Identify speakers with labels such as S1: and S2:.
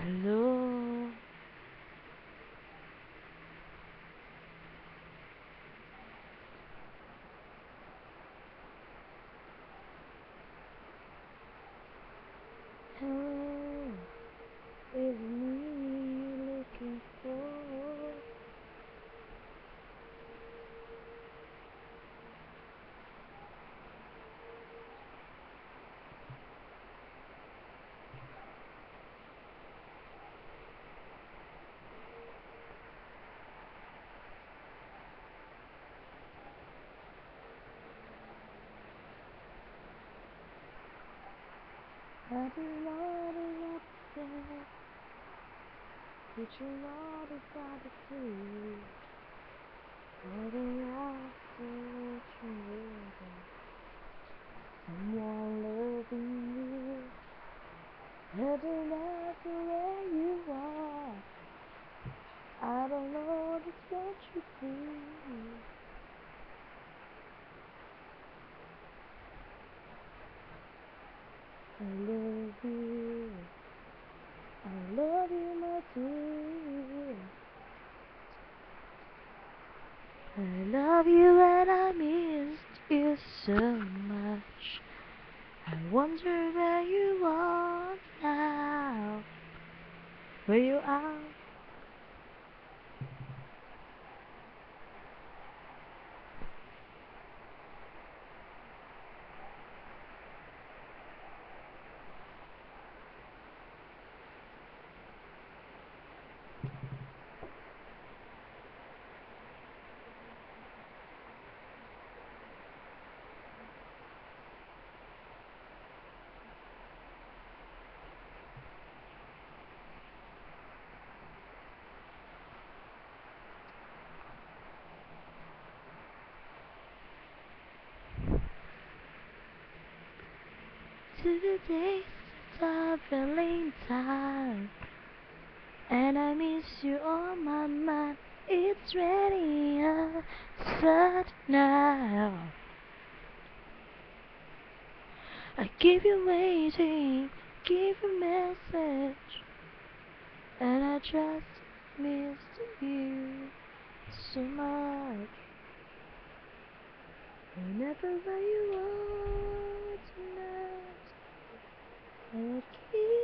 S1: Hello. Hello. Is me looking for? I don't know what to say, but you know that I see. All the love that you want, someone loving you. I don't know where you are. I don't know just what you do. I love you. I love you, my dear. I love you and I missed you so much. I wonder where you are now. Where you are. To the days of Valentine, and I miss you on my mind. It's ready outside now. I keep you waiting, give a message, and I just missed you so much. Whenever you are tonight, I keep